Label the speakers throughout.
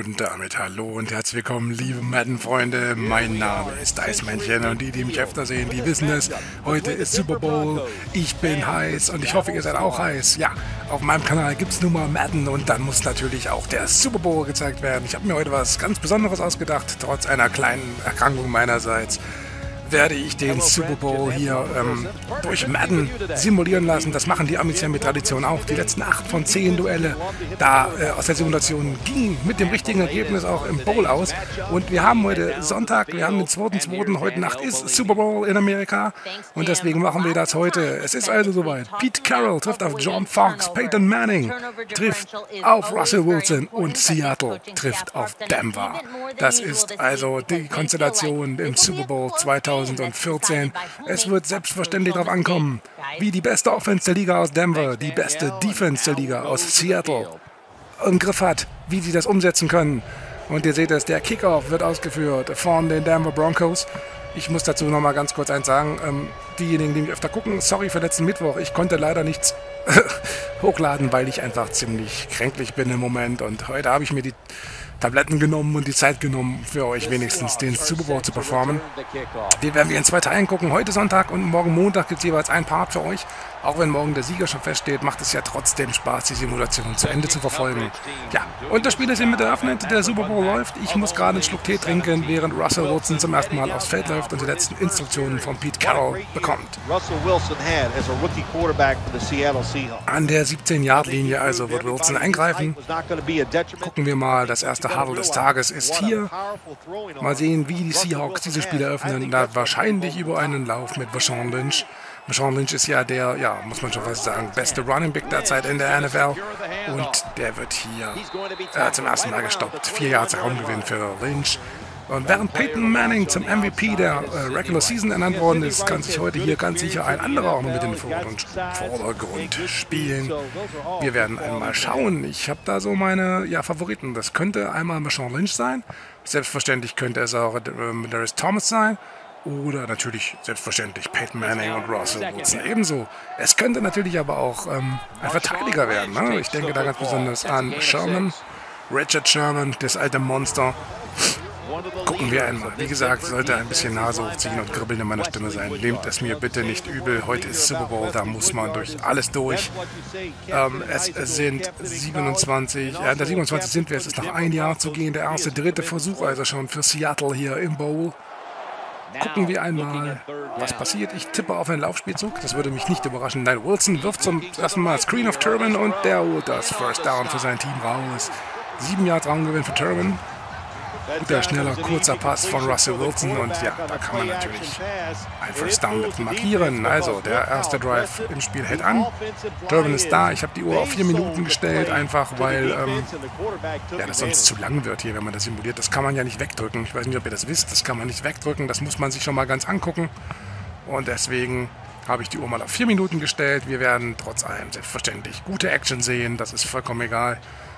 Speaker 1: Und damit hallo und herzlich willkommen, liebe Madden-Freunde. Mein Name ist Eismännchen und die mich öfter sehen, die wissen es. Heute ist Super Bowl, ich bin heiß und ich hoffe, ihr seid auch heiß. Ja, auf meinem Kanal gibt es nun mal Madden und dann muss natürlich auch der Super Bowl gezeigt werden. Ich habe mir heute was ganz Besonderes ausgedacht, trotz einer kleinen Erkrankung meinerseits. Werde ich den Super Bowl hier durch Madden simulieren lassen. Das machen die Amis ja mit Tradition auch. Die letzten 8 von 10 Duelle da aus der Simulation gingen mit dem richtigen Ergebnis auch im Bowl aus. Und wir haben heute Sonntag, wir haben den 2.2. Heute Nacht ist Super Bowl in Amerika und deswegen machen wir das heute. Es ist also soweit. Pete Carroll trifft auf John Fox, Peyton Manning trifft auf Russell Wilson und Seattle trifft auf Denver. Das ist also die Konstellation im Super Bowl 2014. Es wird selbstverständlich darauf ankommen, wie die beste Offense der Liga aus Denver, die beste Defense der Liga aus Seattle im Griff hat, wie sie das umsetzen können. Und ihr seht es, der Kickoff wird ausgeführt von den Denver Broncos. Ich muss dazu noch mal ganz kurz eins sagen. Diejenigen, die mich öfter gucken, sorry für letzten Mittwoch. Ich konnte leider nichts hochladen, weil ich einfach ziemlich kränklich bin im Moment. Und heute habe ich mir die Tabletten genommen und die Zeit genommen, für euch wenigstens den Super Bowl zu performen. Den werden wir in 2 Teilen gucken. Heute Sonntag und morgen Montag gibt es jeweils ein Part für euch. Auch wenn morgen der Sieger schon feststeht, macht es ja trotzdem Spaß, die Simulation zu Ende zu verfolgen. Ja, und das Spiel ist hiermit eröffnet. Der Super Bowl läuft. Ich muss gerade einen Schluck Tee trinken, während Russell Wilson zum ersten Mal aufs Feld läuft und die letzten Instruktionen von Pete Carroll bekommt. An der 17-Yard-Linie also wird Wilson eingreifen. Gucken wir mal, das erste Huddle des Tages ist hier. Mal sehen, wie die Seahawks diese Spiele eröffnen. Da wahrscheinlich über einen Lauf mit Marshawn Lynch. Marshawn Lynch ist ja der, ja, muss man schon fast sagen, beste Running Back derzeit in der NFL. Und der wird hier zum ersten Mal gestoppt. 4 Yards Raumgewinn für Lynch. Und während Peyton Manning zum MVP der Regular Season ernannt worden ist, kann sich heute hier ganz sicher ein anderer auch noch mit in den Vordergrund spielen. Wir werden einmal schauen. Ich habe da so meine Favoriten. Das könnte einmal Marshawn Lynch sein. Selbstverständlich könnte es auch Darius Thomas sein. Oder natürlich selbstverständlich Peyton Manning und Russell Wilson ebenso. Es könnte natürlich aber auch ein Verteidiger werden. Ne? Ich denke da ganz besonders an Sherman, Richard Sherman, das alte Monster. Gucken wir einmal. Wie gesagt, sollte ein bisschen Nase hochziehen und Kribbeln in meiner Stimme sein. Nehmt es mir bitte nicht übel. Heute ist Super Bowl, da muss man durch alles durch. Es sind 27, in der 27 sind wir, es ist noch ein Jahr zu gehen. Der erste, dritte Versuch also schon für Seattle hier im Bowl. Gucken wir einmal, was passiert. Ich tippe auf einen Laufspielzug. Das würde mich nicht überraschen. Nein, Wilson wirft zum ersten Mal Screen of Turbin und der holt das First Down für sein Team raus. 7 Yard Raumgewinn für Turbin. Guter, schneller, kurzer Pass von Russell Wilson und ja, da kann man natürlich ein First Down mit markieren. Also, der erste Drive im Spiel hält an. Turbin ist da. Ich habe die Uhr auf 4 Minuten gestellt, einfach weil das sonst zu lang wird hier, wenn man das simuliert. Das kann man ja nicht wegdrücken. Ich weiß nicht, ob ihr das wisst. Das kann man nicht wegdrücken. Das muss man sich schon mal ganz angucken. Und deswegen habe ich die Uhr mal auf 4 Minuten gestellt. Wir werden trotz allem selbstverständlich gute Action sehen. Das ist vollkommen egal.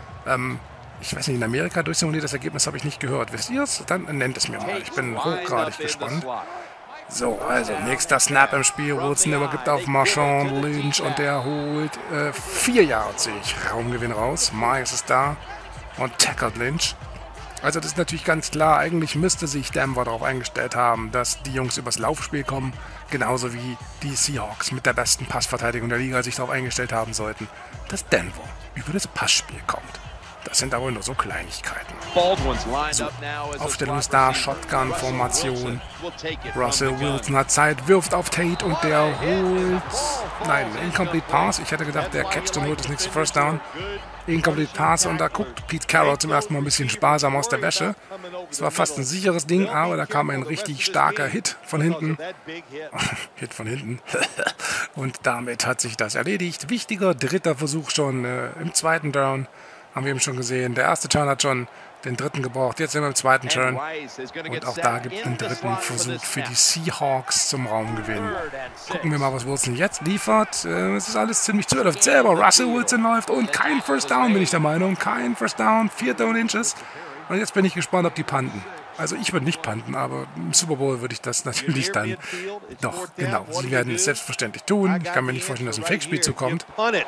Speaker 1: Ich weiß nicht, in Amerika durchsimuliert, das Ergebnis habe ich nicht gehört. Wisst ihr es? Dann nennt es mir mal. Ich bin hochgradig gespannt. So, also nächster Snap im Spiel. Wilson übergibt auf Marshawn Lynch und der holt 4 Yards, sehe ich. Raumgewinn raus. Myers ist da und tackelt Lynch. Also das ist natürlich ganz klar, eigentlich müsste sich Denver darauf eingestellt haben, dass die Jungs übers Laufspiel kommen. Genauso wie die Seahawks mit der besten Passverteidigung der Liga sich darauf eingestellt haben sollten, dass Denver über das Passspiel kommt. Das sind aber nur so Kleinigkeiten. So, Aufstellung ist da, Shotgun-Formation. Russell Wilson hat Zeit, wirft auf Tate und der holt... Nein, Incomplete Pass. Ich hätte gedacht, der catcht und holt das nächste First Down. Incomplete Pass und da guckt Pete Carroll zum ersten Mal ein bisschen sparsam aus der Wäsche. Es war fast ein sicheres Ding, aber da kam ein richtig starker Hit von hinten. Hit von hinten. Und damit hat sich das erledigt. Wichtiger dritter Versuch schon im zweiten Down. Haben wir eben schon gesehen. Der erste Turn hat schon den dritten gebraucht. Jetzt sind wir im zweiten Turn. Und auch da gibt es einen dritten Versuch für die Seahawks zum Raumgewinn. Gucken wir mal, was Wilson jetzt liefert. Es ist alles ziemlich zu. Er läuft selber. Russell Wilson läuft und kein First Down, bin ich der Meinung. Kein First Down, 4 Inches. Und jetzt bin ich gespannt, ob die punten. Also ich würde nicht punten, aber im Super Bowl würde ich das natürlich dann... Doch, genau. Sie werden es selbstverständlich tun. Ich kann mir nicht vorstellen, dass ein Fake-Spiel zukommt.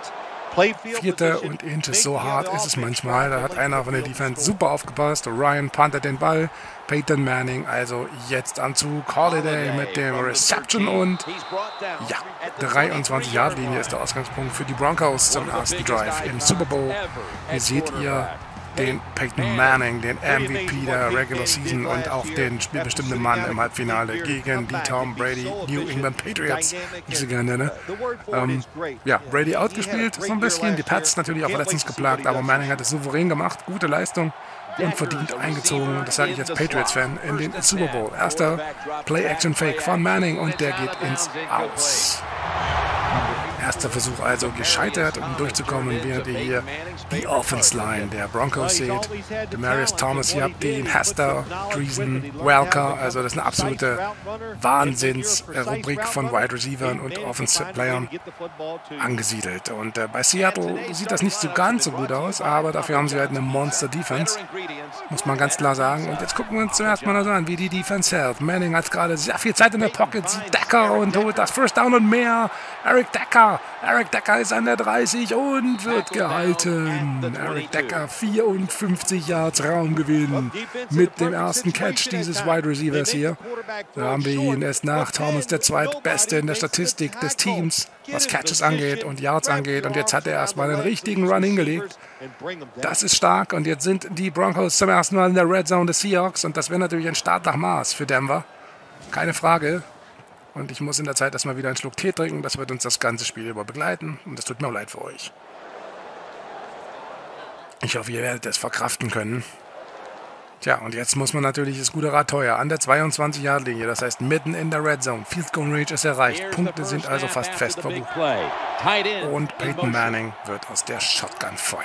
Speaker 1: 4. und Inches, so hart ist es manchmal. Da hat einer von der Defense super aufgepasst. Ryan puntet den Ball. Peyton Manning also jetzt am Zug. Holiday mit dem Reception und ja, 23-Yard-Linie ist der Ausgangspunkt für die Broncos zum ersten Drive im Super Bowl. Hier seht ihr den Peyton Manning, den MVP der Regular Season und auch den spielbestimmten Mann im Halbfinale gegen die Tom Brady New England Patriots, wie ich sie gerne nenne. Ja, Brady outgespielt so ein bisschen, die Pats natürlich auch verletzungsgeplagt, aber Manning hat es souverän gemacht, gute Leistung und verdient eingezogen, das sage ich als Patriots-Fan, in den Super Bowl. Erster Play-Action-Fake von Manning und der geht ins Aus. Erster Versuch also gescheitert, um durchzukommen, während ihr hier die Offense-Line der Broncos seht. Demaryius Thomas, ihr habt den Hester, Dreesen, Welker, also das ist eine absolute Wahnsinns-Rubrik von Wide Receivern und Offensive-Playern angesiedelt. Und bei Seattle sieht das nicht so ganz so gut aus, aber dafür haben sie halt eine Monster-Defense, muss man ganz klar sagen. Und jetzt gucken wir uns zuerst mal das an, wie die Defense hält. Manning hat gerade sehr viel Zeit in der Pocket, sieht Decker und holt das First Down und mehr. Eric Decker ist an der 30 und wird gehalten. Eric Decker 54 Yards Raumgewinn mit dem ersten Catch dieses Wide Receivers hier. Da haben wir ihn erst nach Thomas der zweitbeste in der Statistik des Teams, was Catches angeht und Yards angeht. Und jetzt hat er erstmal einen richtigen Run hingelegt. Das ist stark und jetzt sind die Broncos zum ersten Mal in der Red Zone des Seahawks und das wäre natürlich ein Start nach Maß für Denver. Keine Frage. Und ich muss in der Zeit erstmal wieder einen Schluck Tee trinken. Das wird uns das ganze Spiel über begleiten. Und das tut mir auch leid für euch. Ich hoffe, ihr werdet es verkraften können. Tja, und jetzt muss man natürlich das gute Rad teuer an der 22-Yard-Linie. Das heißt, mitten in der Red Zone. Field Goal Range ist erreicht. Punkte sind also fast fest verbucht. Und Peyton Manning wird aus der Shotgun feuern.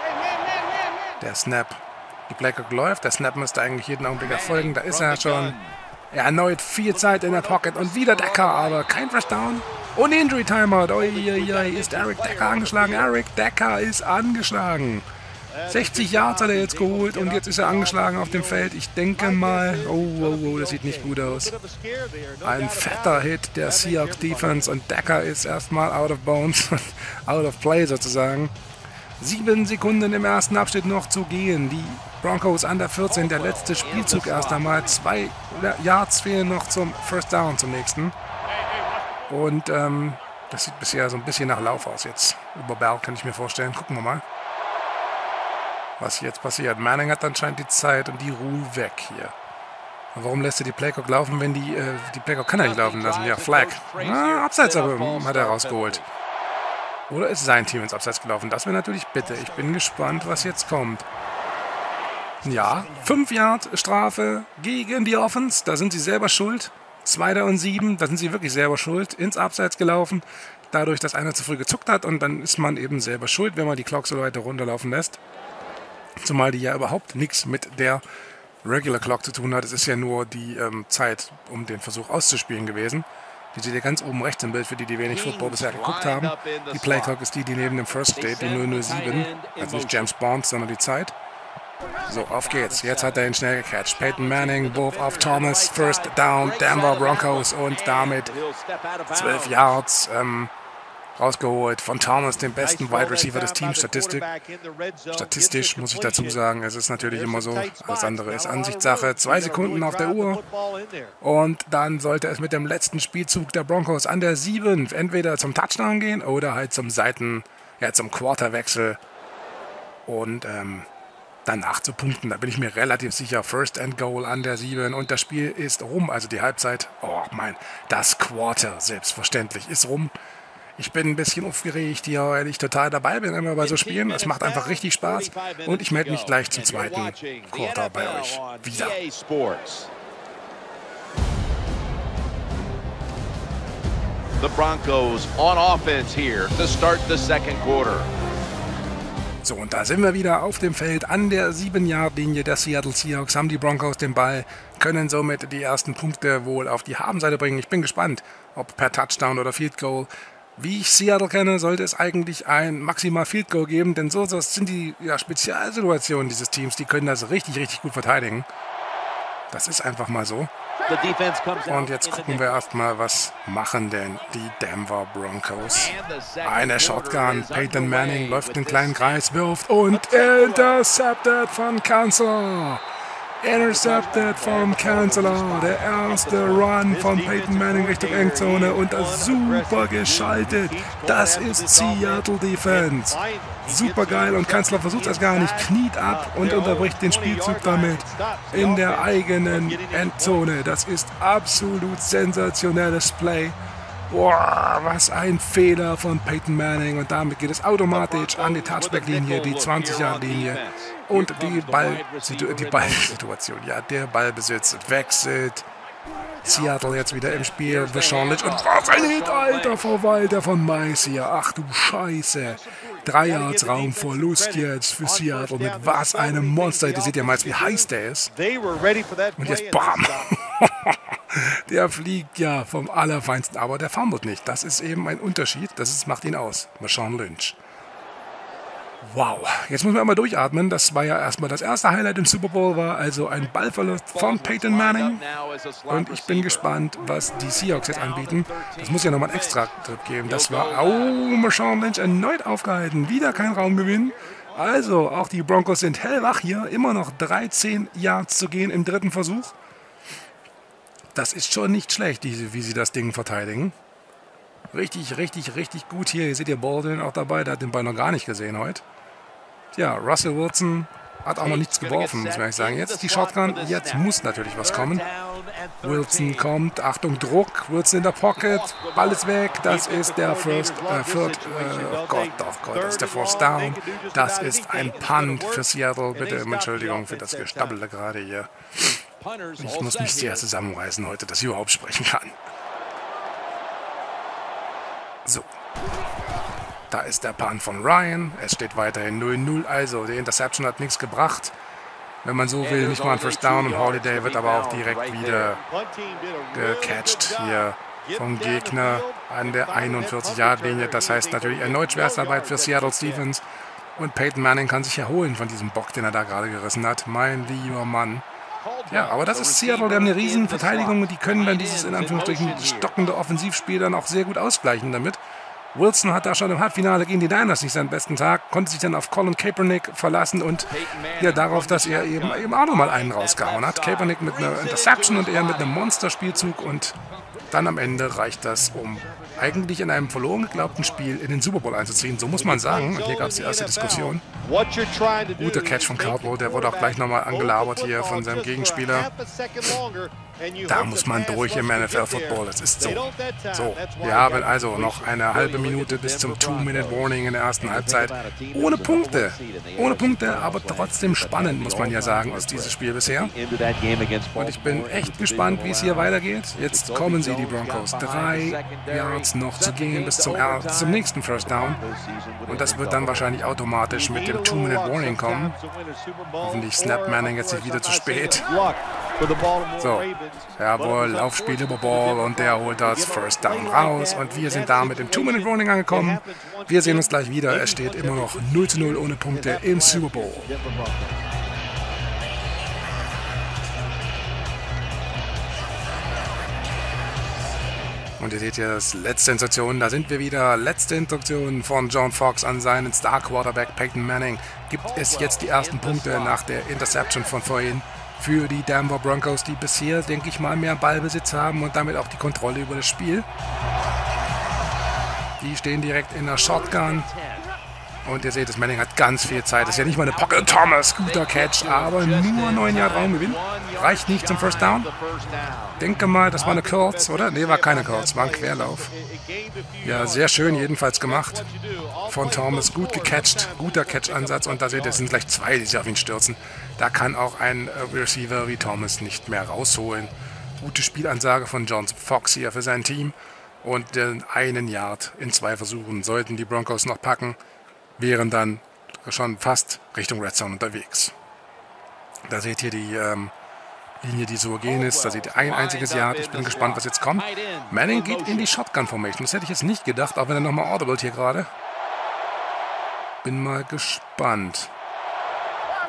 Speaker 1: Der Snap. Die Playclock läuft. Der Snap müsste eigentlich jeden Augenblick erfolgen. Da ist er schon. Erneut viel Zeit in der Pocket und wieder Decker, aber kein First Down. Und Injury Timeout. Uiuiui, ist Eric Decker angeschlagen. Eric Decker ist angeschlagen. 60 Yards hat er jetzt geholt und jetzt ist er angeschlagen auf dem Feld. Ich denke mal, oh, das sieht nicht gut aus. Ein fetter Hit der Seahawks Defense und Decker ist erstmal out of bounds, out of play sozusagen. 7 Sekunden im ersten Abschnitt noch zu gehen. Die Broncos an der 14, der letzte Spielzug erst einmal. 2 Yards fehlen noch zum First Down zum nächsten. Und das sieht bisher so ein bisschen nach Lauf aus jetzt. Über Bell kann ich mir vorstellen. Gucken wir mal, was jetzt passiert. Manning hat anscheinend die Zeit und die Ruhe weg hier. Und warum lässt er die Playclock laufen, wenn die Playclock kann er nicht laufen lassen? Ja, Flag. Abseits aber hat er rausgeholt. Oder ist sein Team ins Abseits gelaufen? Das wäre natürlich bitte. Ich bin gespannt, was jetzt kommt. Ja, 5 Yard Strafe gegen die Offense. Da sind sie selber schuld. 2. und 7, da sind sie wirklich selber schuld. Ins Abseits gelaufen. Dadurch, dass einer zu früh gezuckt hat. Und dann ist man eben selber schuld, wenn man die Clock so weiter runterlaufen lässt. Zumal die ja überhaupt nichts mit der Regular Clock zu tun hat. Es ist ja nur die Zeit, um den Versuch auszuspielen gewesen. Die seht ihr ganz oben rechts im Bild, für die, die wenig Football bisher geguckt haben. Die Playclock ist die neben dem First steht, die 007. Also nicht James Bond, sondern die Zeit. So, auf geht's. Jetzt hat er ihn schnell gecatcht. Peyton Manning, Wurf auf Thomas, First Down, Denver Broncos und damit 12 Yards rausgeholt von Thomas, dem besten Wide Receiver des Teams. Statistisch muss ich dazu sagen, es ist natürlich immer so, alles andere ist Ansichtssache. 2 Sekunden auf der Uhr und dann sollte es mit dem letzten Spielzug der Broncos an der 7 entweder zum Touchdown gehen oder halt zum zum Quarterwechsel und danach zu punkten. Da bin ich mir relativ sicher. First and Goal an der 7 und das Spiel ist rum, also die Halbzeit. Oh mein, das Quarter selbstverständlich ist rum. Ich bin ein bisschen aufgeregt hier, weil ich total dabei bin immer bei so Spielen. Es macht einfach richtig Spaß und ich melde mich gleich zum zweiten Quarter bei euch wieder. The Broncos on offense here to start the second quarter. So, und da sind wir wieder auf dem Feld an der 7-Yard-Linie der Seattle Seahawks. Haben die Broncos den Ball, können somit die ersten Punkte wohl auf die Habenseite bringen. Ich bin gespannt, ob per Touchdown oder Field Goal. Wie ich Seattle kenne, sollte es eigentlich ein maximal Field Goal geben, denn so sind die Spezialsituationen dieses Teams. Die können das richtig, richtig gut verteidigen. Das ist einfach mal so. Und jetzt gucken wir erstmal, was machen denn die Denver Broncos. Eine Shotgun, Peyton Manning läuft den kleinen Kreis, wirft und intercepted von Cancel. Intercepted von Cancelar. Der erste Run von Peyton Manning Richtung Endzone und das super geschaltet. Das ist Seattle Defense. Super geil und Cancelar versucht das gar nicht, kniet ab und unterbricht den Spielzug damit in der eigenen Endzone. Das ist absolut sensationelles Play. Boah, was ein Fehler von Peyton Manning und damit geht es automatisch an die Touchback-Linie, die 20-Yard-Linie und die Ballsituation, ja, der Ballbesitz wechselt. Seattle jetzt wieder im Spiel, Marshawn Lynch und was ein Hit, alter Verwalter von Mais hier, ach du Scheiße. 3 Yards Raumverlust jetzt für Seattle mit was einem Monster, ihr seht ja mal, wie heiß der ist. Und jetzt BAM! Der fliegt ja vom Allerfeinsten, aber der fummelt nicht. Das ist eben ein Unterschied, macht ihn aus. Marshawn Lynch. Wow, jetzt müssen wir einmal durchatmen. Das war ja erstmal das erste Highlight im Super Bowl, war also ein Ballverlust von Peyton Manning. Und ich bin gespannt, was die Seahawks jetzt anbieten. Das muss ja nochmal einen Extra-Trip geben. Das war, Marshawn Lynch erneut aufgehalten. Wieder kein Raumgewinn. Also, auch die Broncos sind hellwach hier. Immer noch 13 Yards zu gehen im dritten Versuch. Das ist schon nicht schlecht, wie sie das Ding verteidigen. Richtig, richtig, richtig gut hier. Hier seht ihr Baldwin auch dabei. Der hat den Ball noch gar nicht gesehen heute. Tja, Russell Wilson hat auch noch nichts geworfen, muss man eigentlich sagen. Jetzt die Shotgun. Jetzt muss natürlich was kommen. Wilson kommt. Achtung, Druck. Wilson in der Pocket. Ball ist weg. Das ist der oh Gott, das ist der First Down. Das ist ein Punt für Seattle. Bitte um Entschuldigung für das Gestabbelte gerade hier. Ich muss mich sehr zusammenreißen heute, dass ich überhaupt sprechen kann. So. Da ist der Punt von Ryan. Es steht weiterhin 0-0. Also, die Interception hat nichts gebracht. Wenn man so will, nicht mal ein First Down. Und Holiday wird aber auch direkt wieder gecatcht hier vom Gegner an der 41-Yard-Linie. Das heißt natürlich erneut Schwerstarbeit für Seattle Defense. Und Peyton Manning kann sich erholen von diesem Bock, den er da gerade gerissen hat. Mein lieber Mann. Ja, aber das ist Seattle, die haben eine riesen Verteidigung und die können dann dieses in Anführungsstrichen stockende Offensivspiel dann auch sehr gut ausgleichen damit. Wilson hat da schon im Halbfinale gegen die Niners nicht seinen besten Tag, konnte sich dann auf Colin Kaepernick verlassen und ja darauf, dass er eben auch nochmal einen rausgehauen hat. Kaepernick mit einer Interception und er mit einem Monsterspielzug und dann am Ende reicht das, um eigentlich in einem verloren geglaubten Spiel in den Super Bowl einzuziehen. So muss man sagen. Und hier gab es die erste Diskussion. Guter Catch von Caldwell, der wurde auch gleich nochmal angelabert hier von seinem Gegenspieler. Da muss man durch im NFL-Football, das ist so. So, wir haben also noch eine halbe Minute bis zum 2-Minute-Warning in der ersten Halbzeit. Ohne Punkte, aber trotzdem spannend, muss man ja sagen, aus diesem Spiel bisher. Und ich bin echt gespannt, wie es hier weitergeht. Jetzt kommen sie, die Broncos. 3 Yards noch zu gehen bis zum nächsten First Down. Und das wird dann wahrscheinlich automatisch mit dem 2-Minute-Warning kommen. Hoffentlich snappt Manning jetzt nicht wieder zu spät. So, jawohl, Laufspiel über Ball und der holt das First Down raus und wir sind da mit dem 2-Minute-Warning angekommen. Wir sehen uns gleich wieder. Es steht immer noch 0-0 ohne Punkte im Super Bowl. Und ihr seht hier das letzte Instruktion, da sind wir wieder. Letzte Instruktion von John Fox an seinen Star-Quarterback Peyton Manning. Gibt es jetzt die ersten Punkte nach der Interception von vorhin für die Denver Broncos, die bisher, denke ich mal, mehr Ballbesitz haben und damit auch die Kontrolle über das Spiel. Die stehen direkt in der Shotgun. Und ihr seht, das Manning hat ganz viel Zeit. Das ist ja nicht mal eine Pocket. Thomas, guter Catch, aber nur 9 Yard Raumgewinn. Reicht nicht zum First Down. Denke mal, das war eine Curls, oder? Ne, war keine Curls, war ein Querlauf. Ja, sehr schön jedenfalls gemacht von Thomas. Gut gecatcht, guter Catch-Ansatz. Und da seht ihr, es sind gleich 2, die sich auf ihn stürzen. Da kann auch ein Receiver wie Thomas nicht mehr rausholen. Gute Spielansage von John Fox hier für sein Team. Und den 1 Yard in 2 Versuchen sollten die Broncos noch packen. Wären dann schon fast Richtung Red Zone unterwegs. Da seht ihr die Linie, die so gehen ist. Da seht ihr ein einziges Yard. Ich bin gespannt, was jetzt kommt. Manning geht in die Shotgun-Formation. Das hätte ich jetzt nicht gedacht, auch wenn er nochmal audible hier gerade. Bin mal gespannt.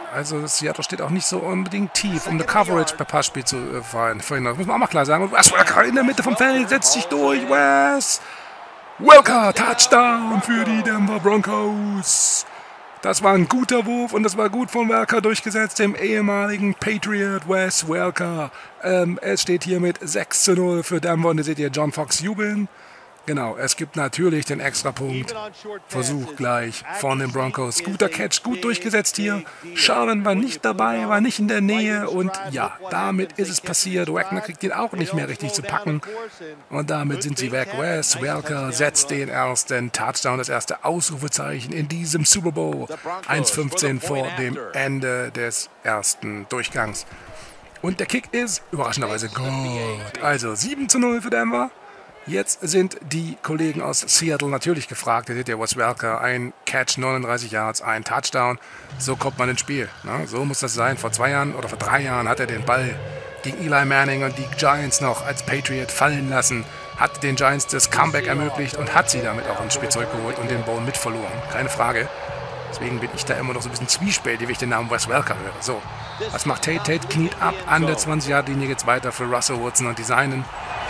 Speaker 1: Also Seattle steht auch nicht so unbedingt tief, um eine Coverage per Passspiel zu verhindern. Das muss man auch mal klar sagen. Und Wes Welker in der Mitte vom Feld, setzt sich durch. Wes Welker, Touchdown für die Denver Broncos. Das war ein guter Wurf und das war gut von Welker durchgesetzt, dem ehemaligen Patriot Wes Welker. Es steht hier mit 6:0 für Denver und ihr seht hier John Fox jubeln. Genau, es gibt natürlich den Extrapunkt. Versuch gleich von den Broncos. Guter Catch, gut durchgesetzt hier. Sherman war nicht dabei, war nicht in der Nähe. Und ja, damit ist es passiert. Wagner kriegt ihn auch nicht mehr richtig zu packen. Und damit sind sie weg. Wes Welker setzt den ersten Touchdown, das erste Ausrufezeichen in diesem Super Bowl. 1:15 vor dem Ende des ersten Durchgangs. Und der Kick ist überraschenderweise gut. Also 7:0 für Denver. Jetzt sind die Kollegen aus Seattle natürlich gefragt. Ihr seht ja, Wes Welker, ein Catch, 39 Yards, ein Touchdown. So kommt man ins Spiel. Ne? So muss das sein. Vor 2 Jahren oder vor 3 Jahren hat er den Ball gegen Eli Manning und die Giants noch als Patriot fallen lassen. Hat den Giants das Comeback ermöglicht und hat sie damit auch ins Spiel zurückgeholt und den Bowl mit verloren. Keine Frage. Deswegen bin ich da immer noch so ein bisschen zwiespältig, wie ich den Namen Wes Welker höre. So, was macht Tate? Tate kniet ab. An der 20-Yard-Linie geht es weiter für Russell Wilson und die Seinen.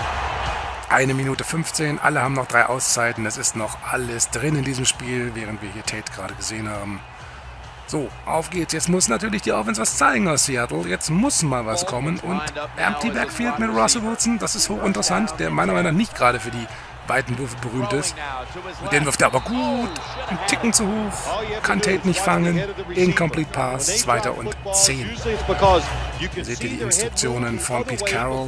Speaker 1: 1 Minute 15, alle haben noch 3 Auszeiten, es ist noch alles drin in diesem Spiel, während wir hier Tate gerade gesehen haben. So, auf geht's, jetzt muss natürlich die Offense was zeigen aus Seattle, jetzt muss mal was kommen und Empty Backfield mit Russell Wilson, das ist hochinteressant, der meiner Meinung nach nicht gerade für die weiten Würfe berühmt ist. Mit denen wirft er aber gut, einen Ticken zu hoch, kann Tate nicht fangen, Incomplete Pass, 2. und 10. Hier seht ihr die Instruktionen von Pete Carroll,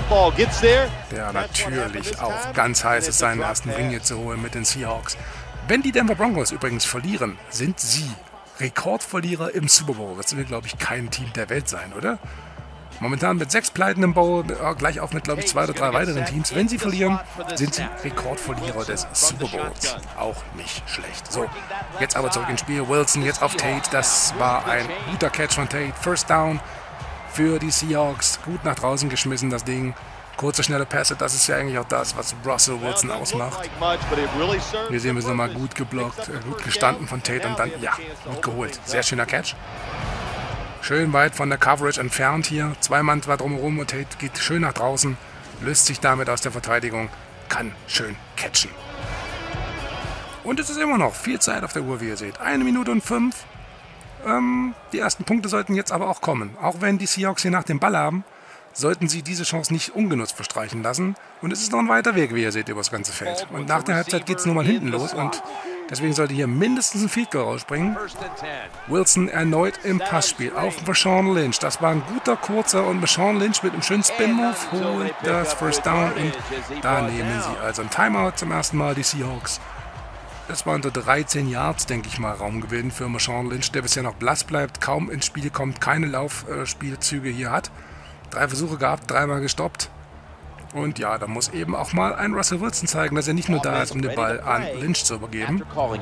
Speaker 1: der natürlich auch ganz heiß ist, seinen ersten Ring hier zu holen mit den Seahawks. Wenn die Denver Broncos übrigens verlieren, sind sie Rekordverlierer im Super Bowl. Das will, glaube ich, kein Team der Welt sein, oder? Momentan mit 6 Pleiten im Bowl, gleich auf mit, glaube ich, 2 oder 3 weiteren Teams. Wenn sie verlieren, sind sie Rekordverlierer des Super Bowls. Auch nicht schlecht. So, jetzt aber zurück ins Spiel. Wilson jetzt auf Tate. Das war ein guter Catch von Tate. First Down für die Seahawks. Gut nach draußen geschmissen, das Ding. Kurze, schnelle Pässe, das ist ja eigentlich auch das, was Russell Wilson ausmacht. Hier sehen wir es nochmal gut geblockt, gut gestanden von Tate und dann, ja, gut geholt. Sehr schöner Catch. Schön weit von der Coverage entfernt hier. 2 Mann war drumherum und Tate geht schön nach draußen, löst sich damit aus der Verteidigung, kann schön catchen. Und es ist immer noch viel Zeit auf der Uhr, wie ihr seht. 1 Minute und 5. Die ersten Punkte sollten jetzt aber auch kommen. Auch wenn die Seahawks hier nach dem Ball haben, sollten sie diese Chance nicht ungenutzt verstreichen lassen. Und es ist noch ein weiter Weg, wie ihr seht, über das ganze Feld. Und nach der Halbzeit geht es nur mal hinten los und deswegen sollte hier mindestens ein Field Goal rausspringen. Wilson erneut im Passspiel auf Marshawn Lynch. Das war ein guter, kurzer und Marshawn Lynch mit einem schönen Spin-Move holt das First Down und da nehmen sie also ein Timeout zum ersten Mal, die Seahawks. Das war unter 13 Yards, denke ich mal, Raumgewinn für Marshawn Lynch, der bisher noch blass bleibt, kaum ins Spiel kommt, keine Laufspielzüge hier hat. 3 Versuche gehabt, 3-mal gestoppt. Und ja, da muss eben auch mal ein Russell Wilson zeigen, dass er nicht nur da ist, um den Ball an Lynch zu übergeben.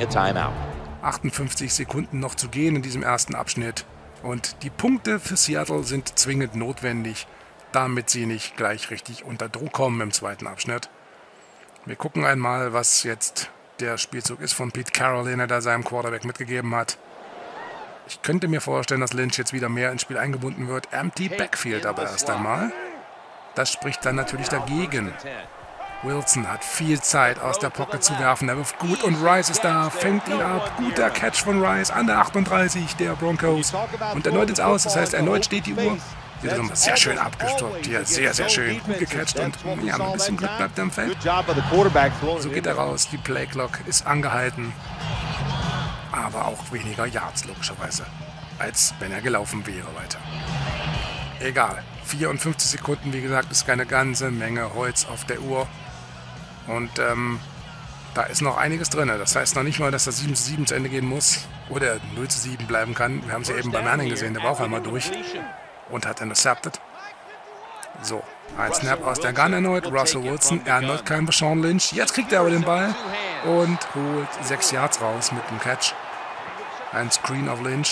Speaker 1: 58 Sekunden noch zu gehen in diesem ersten Abschnitt. Und die Punkte für Seattle sind zwingend notwendig, damit sie nicht gleich richtig unter Druck kommen im zweiten Abschnitt. Wir gucken einmal, was jetzt der Spielzug ist von Pete Carroll, den er da seinem Quarterback mitgegeben hat. Ich könnte mir vorstellen, dass Lynch jetzt wieder mehr ins Spiel eingebunden wird. Empty Backfield aber erst einmal. Das spricht dann natürlich dagegen. Wilson hat viel Zeit aus der Pocket zu werfen. Er wirft gut und Rice ist da, fängt ihn ab. Guter Catch von Rice an der 38 der Broncos. Und erneut ins Aus, das heißt erneut steht die Uhr. Wieder nochmal sehr schön abgestoppt hier, sehr, sehr schön. Gut gecatcht und ja, ein bisschen Glück bleibt er im Feld. So geht er raus, die Playclock ist angehalten. Aber auch weniger Yards logischerweise, als wenn er gelaufen wäre weiter. Egal, 54 Sekunden, wie gesagt, ist keine ganze Menge Holz auf der Uhr. Und da ist noch einiges drin. Das heißt noch nicht mal, dass das 7:7 zu Ende gehen muss oder 0:7 bleiben kann. Wir haben es ja eben bei Manning gesehen, der war auch einmal durch und hat intercepted. So, ein Snap aus der Gun erneut. Russell Wilson, erneut kein Marshawn Lynch. Jetzt kriegt er aber den Ball und holt 6 Yards raus mit dem Catch. Ein Screen auf Lynch.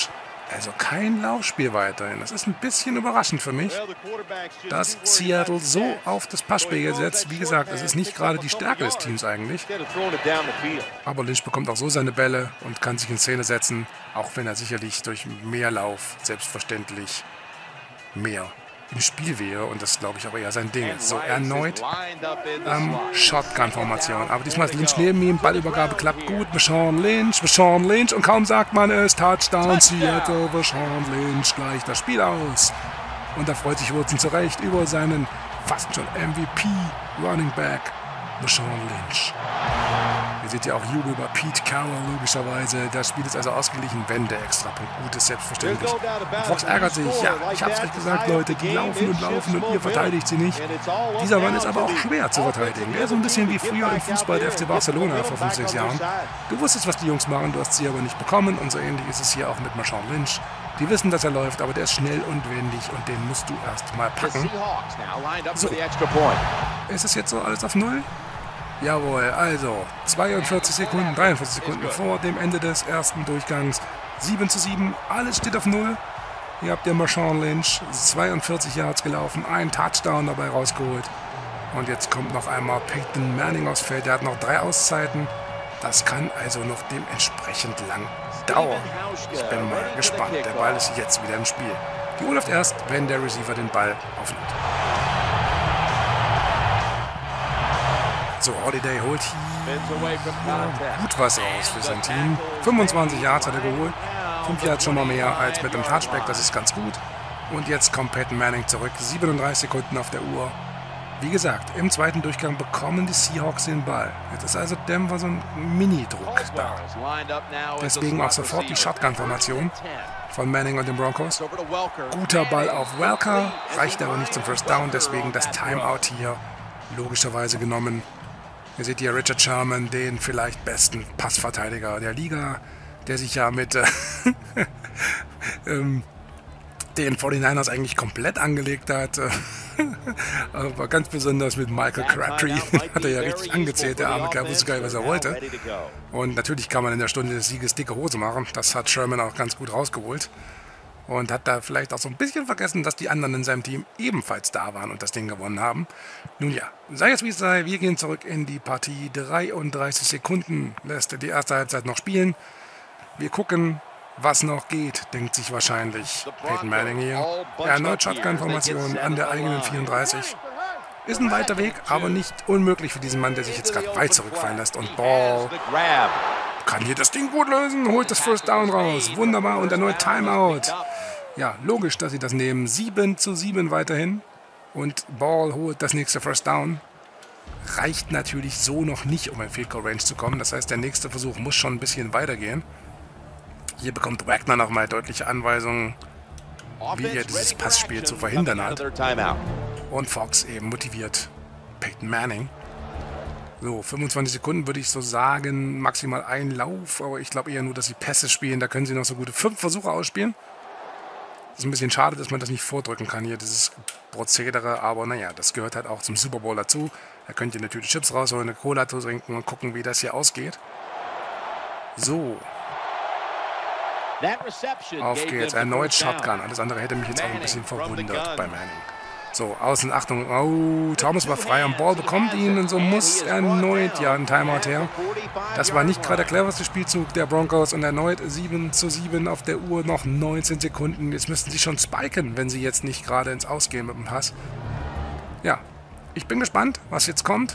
Speaker 1: Also kein Laufspiel weiterhin. Das ist ein bisschen überraschend für mich, dass Seattle so auf das Passspiel setzt. Wie gesagt, es ist nicht gerade die Stärke des Teams eigentlich. Aber Lynch bekommt auch so seine Bälle und kann sich in Szene setzen, auch wenn er sicherlich durch mehr Lauf selbstverständlich mehr im Spiel wäre. Und das glaube ich auch eher sein Ding. So, erneut Shotgun-Formation. Aber diesmal ist Lynch neben ihm. Ballübergabe klappt gut. Marshawn Lynch. Und kaum sagt man es. Touchdown Seattle. Marshawn Lynch gleicht das Spiel aus. Und da freut sich Wilson zurecht über seinen fast schon MVP Running Back Marshawn Lynch. Ihr seht ja auch Jubel bei Pete Carroll, logischerweise. Das Spiel ist also ausgeglichen, wenn der Extrapunkt gut ist, selbstverständlich. Und Fox ärgert sich. Ja, ich hab's euch gesagt, Leute, die laufen und ihr verteidigt sie nicht. Dieser Mann ist aber auch schwer zu verteidigen. Er ist so ein bisschen wie früher im Fußball der FC Barcelona vor 5, 6 Jahren. Du wusstest, was die Jungs machen, du hast sie aber nicht bekommen. Und so ähnlich ist es hier auch mit Marshawn Lynch. Die wissen, dass er läuft, aber der ist schnell und wendig und den musst du erst mal packen. So. Ist es jetzt so alles auf Null? Jawohl, also 43 Sekunden, 43 Sekunden vor dem Ende des ersten Durchgangs. 7:7, alles steht auf Null. Hier habt ihr Marshawn Lynch, 42 Yards gelaufen, einen Touchdown dabei rausgeholt. Und jetzt kommt noch einmal Peyton Manning aufs Feld, der hat noch 3 Auszeiten. Das kann also noch dementsprechend lang dauern. Ich bin mal gespannt, der Ball ist jetzt wieder im Spiel. Die Uhr läuft erst, wenn der Receiver den Ball aufnimmt. So, Holiday holt hier gut was raus für sein Team. 25 Yards hat er geholt. 5 Yards schon mal mehr als mit dem Touchback, das ist ganz gut. Und jetzt kommt Peyton Manning zurück. 37 Sekunden auf der Uhr. Wie gesagt, im zweiten Durchgang bekommen die Seahawks den Ball. Jetzt ist also Denver so ein Mini-Druck da. Deswegen auch sofort die Shotgun-Formation von Manning und den Broncos. Guter Ball auf Welker, reicht aber nicht zum First Down, deswegen das Timeout hier logischerweise genommen. Ihr seht hier Richard Sherman, den vielleicht besten Passverteidiger der Liga, der sich ja mit den 49ers eigentlich komplett angelegt hat. Aber ganz besonders mit Michael Crabtree hat er ja richtig angezählt. Der arme Kerl wusste gar nicht, was er wollte. Und natürlich kann man in der Stunde des Sieges dicke Hose machen. Das hat Sherman auch ganz gut rausgeholt. Und hat da vielleicht auch so ein bisschen vergessen, dass die anderen in seinem Team ebenfalls da waren und das Ding gewonnen haben. Nun ja, sei es wie es sei, wir gehen zurück in die Partie. 33 Sekunden lässt die erste Halbzeit noch spielen. Wir gucken, was noch geht, denkt sich wahrscheinlich Peyton Manning hier. Erneut Shotgun-Formation an der eigenen 34. Ist ein weiter Weg, aber nicht unmöglich für diesen Mann, der sich jetzt gerade weit zurückfallen lässt. Und Ball kann hier das Ding gut lösen, holt das First Down raus. Wunderbar und erneut Timeout. Ja, logisch, dass sie das nehmen. 7:7 weiterhin. Und Ball holt das nächste First Down. Reicht natürlich so noch nicht, um in Field Goal Range zu kommen. Das heißt, der nächste Versuch muss schon ein bisschen weitergehen. Hier bekommt Wagner nochmal deutliche Anweisungen, wie er dieses Passspiel zu verhindern hat. Und Fox eben motiviert Peyton Manning. So, 25 Sekunden würde ich so sagen, maximal ein Lauf, aber ich glaube eher nur, dass sie Pässe spielen. Da können sie noch so gute 5 Versuche ausspielen. Das ist ein bisschen schade, dass man das nicht vordrücken kann hier, dieses Prozedere, aber naja, das gehört halt auch zum Super Bowl dazu. Da könnt ihr natürlich Chips rausholen, eine Cola trinken und gucken, wie das hier ausgeht. So. Auf geht's, erneut Shotgun. Alles andere hätte mich jetzt auch ein bisschen verwundert bei Manning. So, außen, Achtung, oh, Thomas war frei am Ball, bekommt ihn und so muss erneut ja ein Timeout her. Das war nicht gerade der cleverste Spielzug der Broncos und erneut 7:7 auf der Uhr, noch 19 Sekunden. Jetzt müssten sie schon spiken, wenn sie jetzt nicht gerade ins Ausgehen mit dem Pass. Ja, ich bin gespannt, was jetzt kommt.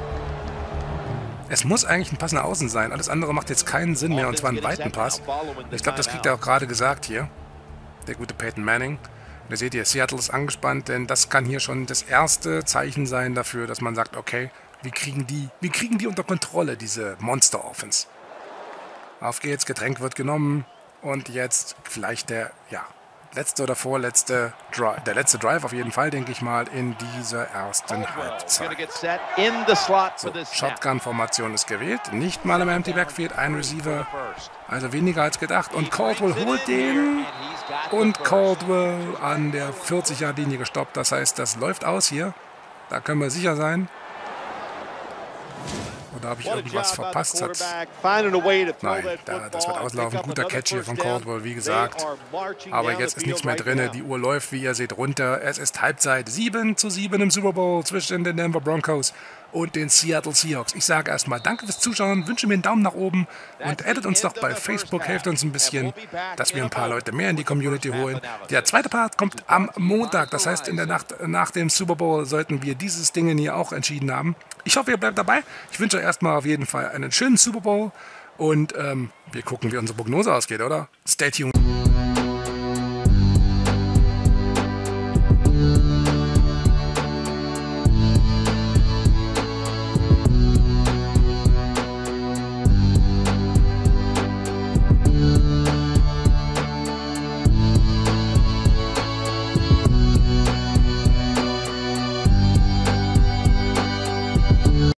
Speaker 1: Es muss eigentlich ein Pass nach außen sein, alles andere macht jetzt keinen Sinn mehr und zwar einen weiten Pass. Ich glaube, das kriegt er auch gerade gesagt hier, der gute Peyton Manning. Und ihr seht hier, Seattle ist angespannt, denn das kann hier schon das erste Zeichen sein dafür, dass man sagt, okay, wir kriegen die unter Kontrolle, diese Monster-Offense. Auf geht's, Getränk wird genommen und jetzt vielleicht der, ja, letzte oder vorletzte Drive, der letzte Drive auf jeden Fall, denke ich mal, in dieser ersten Halbzeit. So, Shotgun-Formation ist gewählt, nicht mal im Empty Backfield, ein Receiver, also weniger als gedacht und Caldwell holt den und Caldwell an der 40-Yard-Linie gestoppt, das heißt, das läuft aus hier, da können wir sicher sein. Oder habe ich irgendwas verpasst? Nein, das wird auslaufen. Guter Catch hier von Caldwell, wie gesagt. Aber jetzt ist nichts mehr drin. Die Uhr läuft, wie ihr seht, runter. Es ist Halbzeit. 7:7 im Super Bowl zwischen den Denver Broncos und den Seattle Seahawks. Ich sage erstmal danke fürs Zuschauen, wünsche mir einen Daumen nach oben und addet uns doch bei Facebook, helft uns ein bisschen, dass wir ein paar Leute mehr in die Community holen. Der zweite Part kommt am Montag, das heißt in der Nacht nach dem Super Bowl sollten wir dieses Ding hier auch entschieden haben. Ich hoffe, ihr bleibt dabei. Ich wünsche euch erstmal auf jeden Fall einen schönen Super Bowl und wir gucken, wie unsere Prognose ausgeht, oder? Stay tuned.